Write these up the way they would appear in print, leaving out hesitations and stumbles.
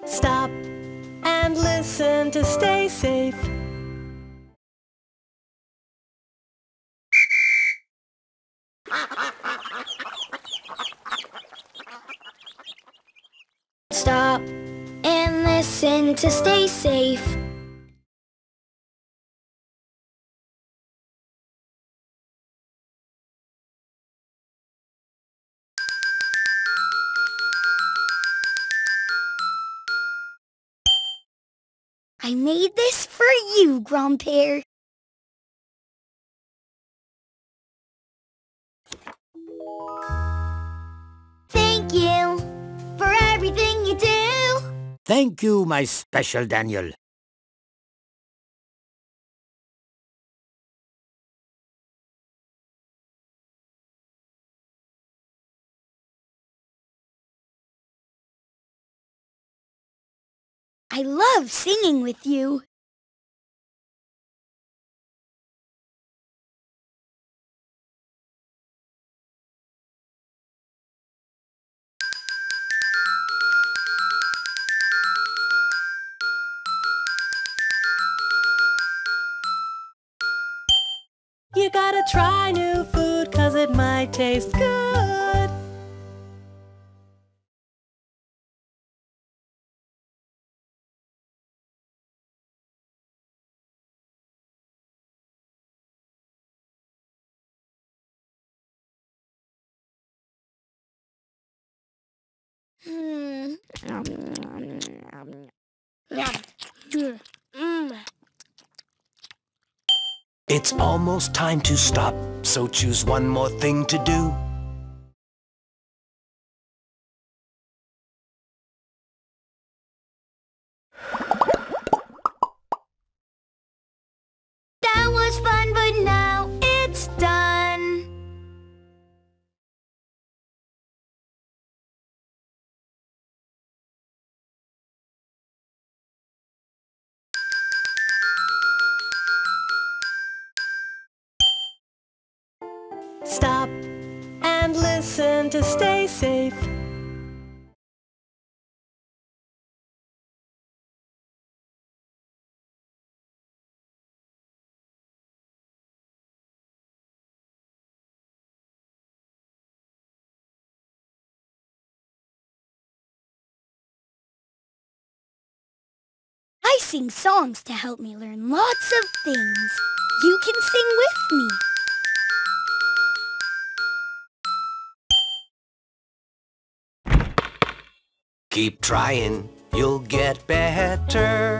Stop and listen to stay safe. Stop and listen to stay safe. I made this for you, Grandpere. Thank you for everything you do. Thank you, my special Daniel. I love singing with you. You gotta try new food 'cause it might taste good. It's almost time to stop, so choose one more thing to do. That was fun, but now it's done. Stop and listen to stay safe. I sing songs to help me learn lots of things. You can sing with me. Keep trying, you'll get better.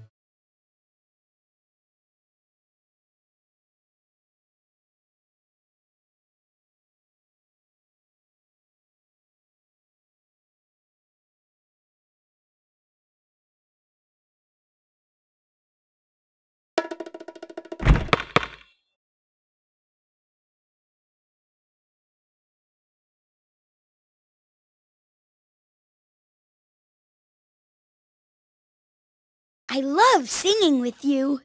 I love singing with you.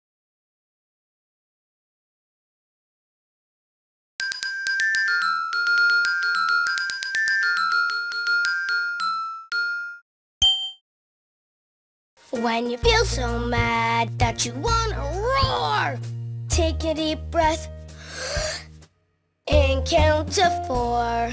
When you feel so mad that you wanna roar, take a deep breath and count to 4.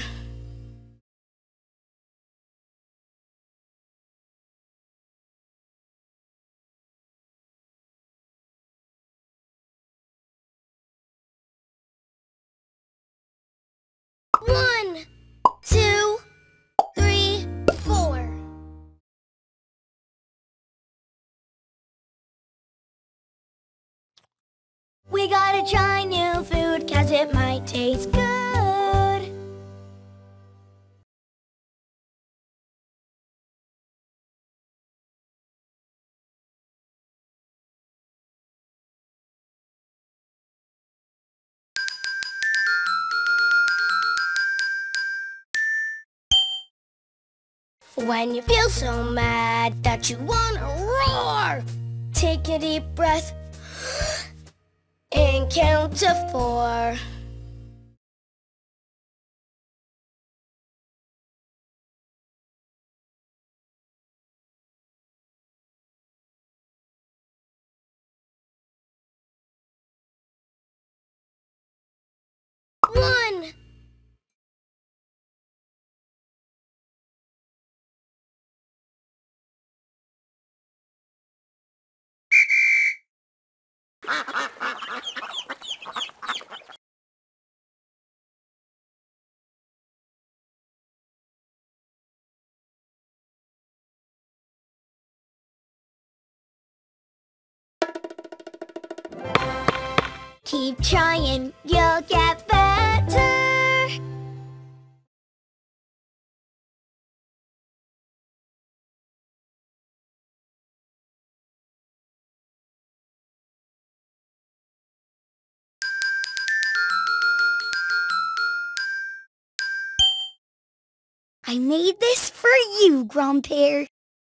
One, 2, 3, 4. We gotta try new food 'cause it might taste good. When you feel so mad that you wanna roar, take a deep breath and count to 4. Keep trying, you'll get better. I made this for you, Grandpere.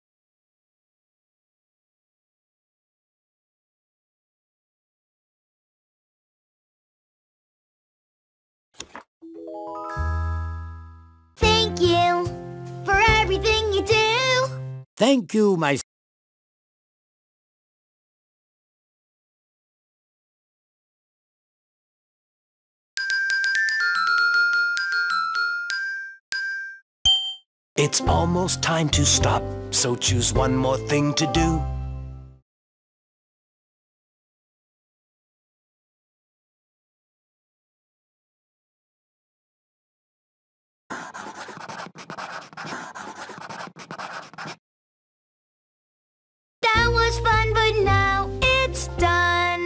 Thank you for everything you do. Thank you, my... It's almost time to stop, so choose one more thing to do. That was fun, but now it's done.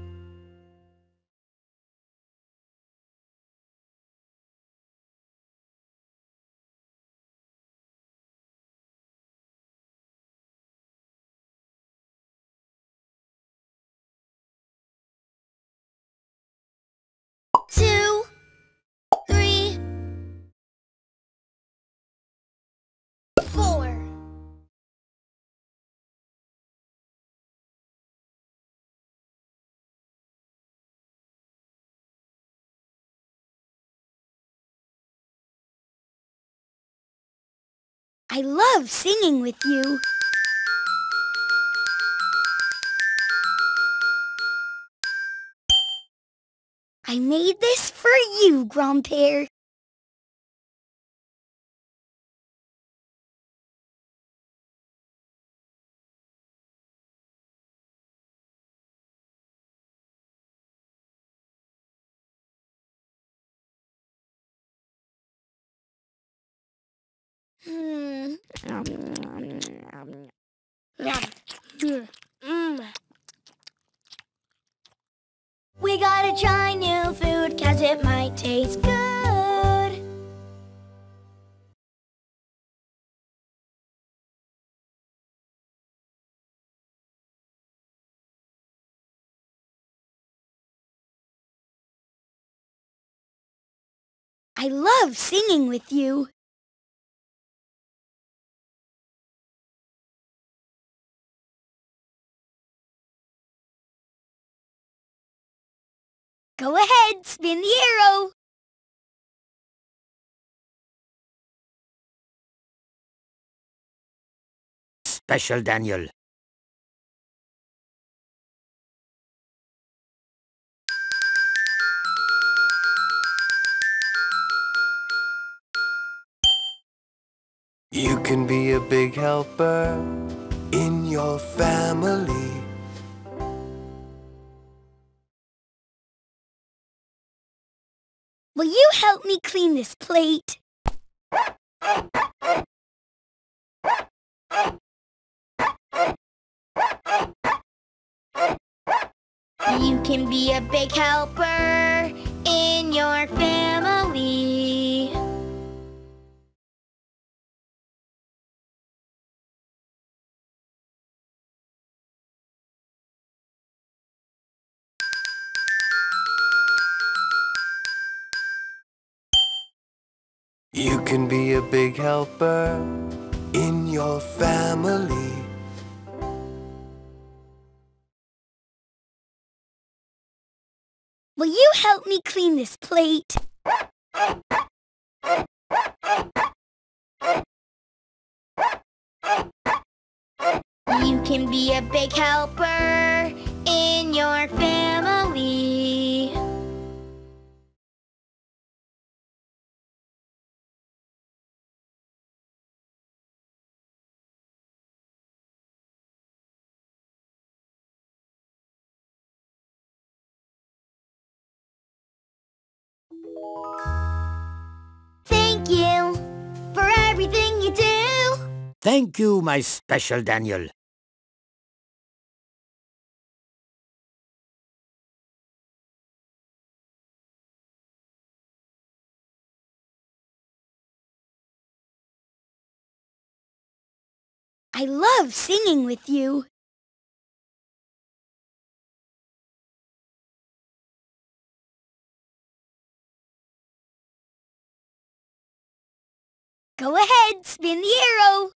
Two, three, four. I love singing with you. I made this for you, Grandpere. We gotta try new food 'cause it might taste good. I love singing with you. Go ahead, spin the arrow. Special Daniel. You can be a big helper in your family. Will you help me clean this plate? You can be a big helper in your family. You can be a big helper in your family. Will you help me clean this plate? You can be a big helper in your family. Thank you for everything you do. Thank you, my special Daniel. I love singing with you. Go ahead, spin the arrow.